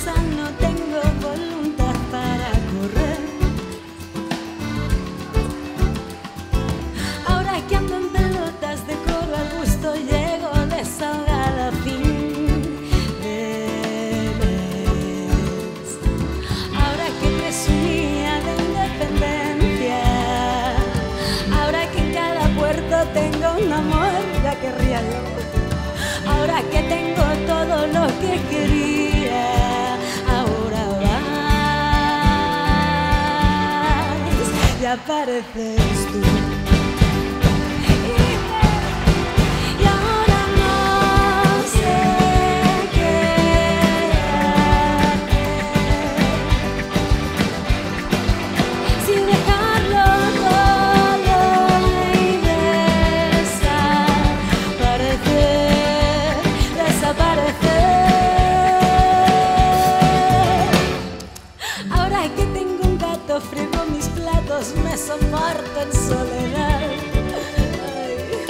prisa, no tengo voluntad para correr. Ahora que ando en pelotas de coro al gusto, llego desahogada a fin de mes. Ahora que presumía de independencia, ahora que en cada puerto tengo un amor, ya querría yo. Ahora que tengo todo lo que quería, ahora vas y apareces tú. Y ahora no sé qué hacer, si dejarlo todo y desaparecer. Ahora que tengo un gato, friego mis platos, me soporto en soledad. Ay.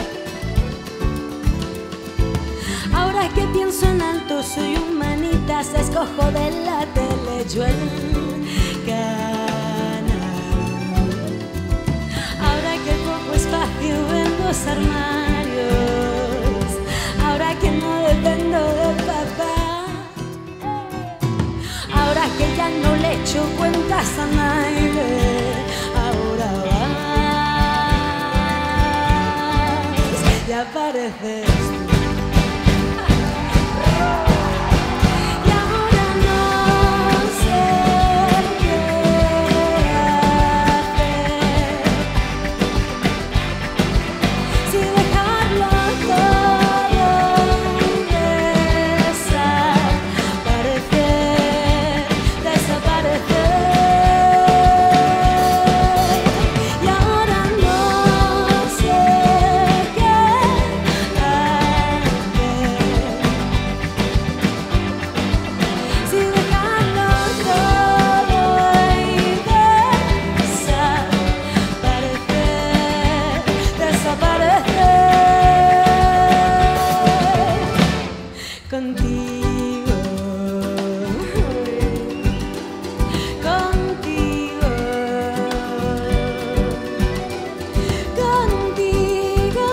Ahora que pienso en alto, soy humanitas, escojo de la tele yo el canal. Ahora que poco espacio en los armarios, ahora que no dependo de papá, ahora que ya no le echo cuentas a nadie, ahora vas y apareces tú. Y ahora no sé qué hacer, si dejarlo todo y desaparecer. Y ahora no sé qué hacer, si dejarlo todo y desaparecer contigo, contigo, contigo.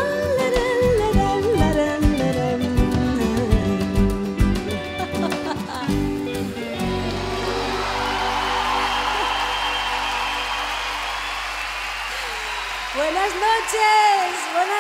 Buenas noches, buenas